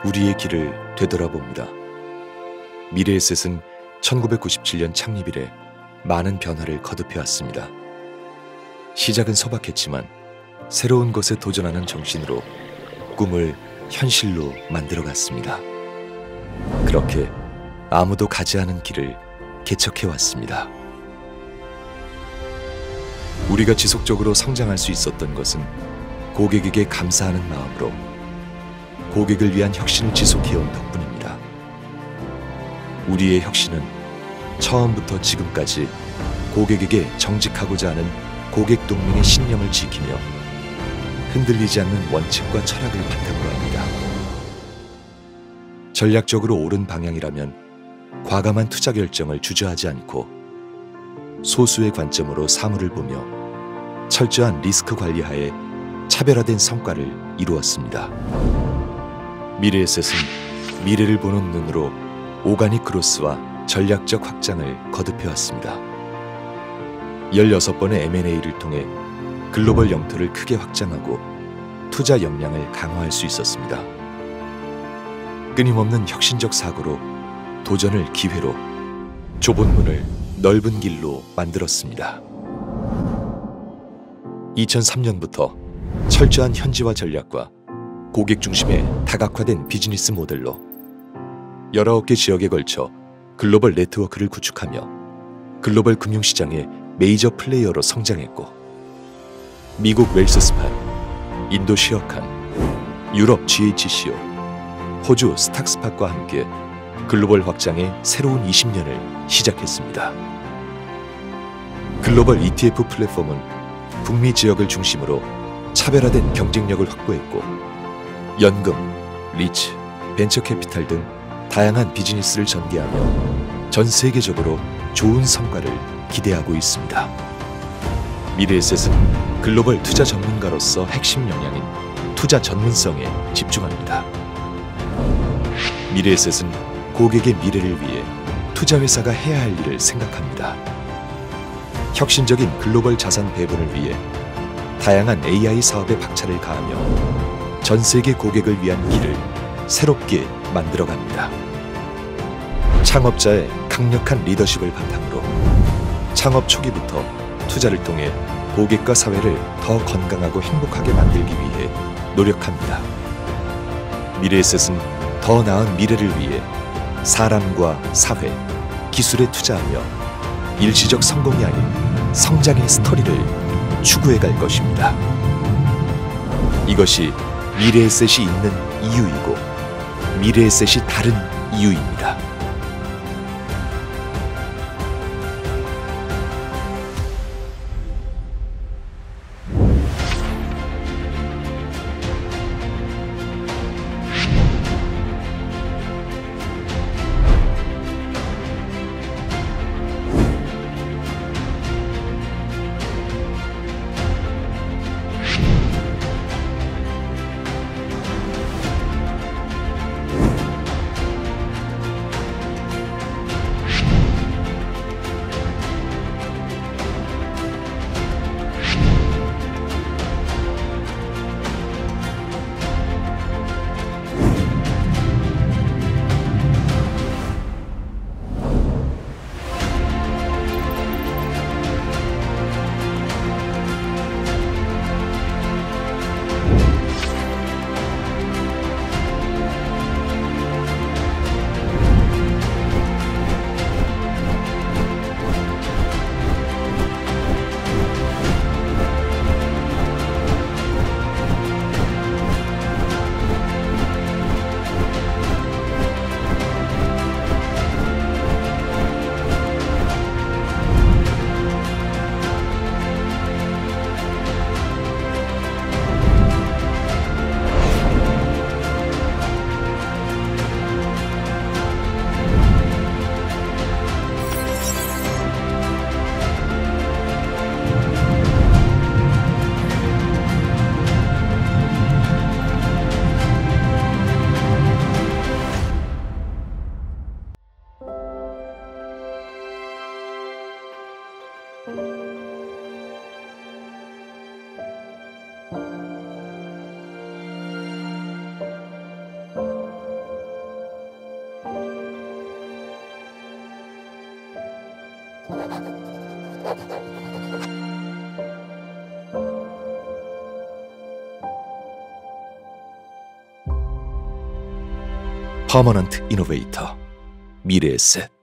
우리의 길을 되돌아봅니다. 미래에셋은 1997년 창립 이래 많은 변화를 거듭해왔습니다. 시작은 소박했지만 새로운 것에 도전하는 정신으로 꿈을 현실로 만들어갔습니다. 그렇게 아무도 가지 않은 길을 개척해왔습니다. 우리가 지속적으로 성장할 수 있었던 것은 고객에게 감사하는 마음으로 고객을 위한 혁신을 지속해온 덕분입니다. 우리의 혁신은 처음부터 지금까지 고객에게 정직하고자 하는 고객 동맹의 신념을 지키며 흔들리지 않는 원칙과 철학을 바탕으로 합니다. 전략적으로 옳은 방향이라면 과감한 투자 결정을 주저하지 않고 소수의 관점으로 사물을 보며 철저한 리스크 관리하에 차별화된 성과를 이루었습번입니다. 미래에셋은 미래를 보는 눈으로 오가닉 그로스와 전략적 확장을 거듭해왔습니다. 16번의 M&A를 통해 글로벌 영토를 크게 확장하고 투자 역량을 강화할 수 있었습니다. 끊임없는 혁신적 사고로 도전을 기회로, 좁은 문을 넓은 길로 만들었습니다. 2003년부터 철저한 현지화 전략과 고객 중심의 다각화된 비즈니스 모델로 19개 지역에 걸쳐 글로벌 네트워크를 구축하며 글로벌 금융시장의 메이저 플레이어로 성장했고, 미국 웰스스판, 인도 쉐어칸, 유럽 GHCO, 호주 스탁스팟과 함께 글로벌 확장의 새로운 20년을 시작했습니다. 글로벌 ETF 플랫폼은 북미 지역을 중심으로 차별화된 경쟁력을 확보했고, 연금, 리츠, 벤처캐피탈 등 다양한 비즈니스를 전개하며 전 세계적으로 좋은 성과를 기대하고 있습니다. 미래에셋은 글로벌 투자 전문가로서 핵심 역량인 투자 전문성에 집중합니다. 미래에셋은 고객의 미래를 위해 투자회사가 해야 할 일을 생각합니다. 혁신적인 글로벌 자산 배분을 위해 다양한 AI 사업에 박차를 가하며 전 세계 고객을 위한 길을 새롭게 만들어갑니다. 창업자의 강력한 리더십을 바탕으로 창업 초기부터 투자를 통해 고객과 사회를 더 건강하고 행복하게 만들기 위해 노력합니다. 미래에셋은 더 나은 미래를 위해 사람과 사회, 기술에 투자하며 일시적 성공이 아닌 성장의 스토리를 추구해 갈 것입니다. 이것이 미래에셋이 있는 이유이고 미래에셋이 다른 이유입니다. 퍼머넌트 이노베이터 미래에셋.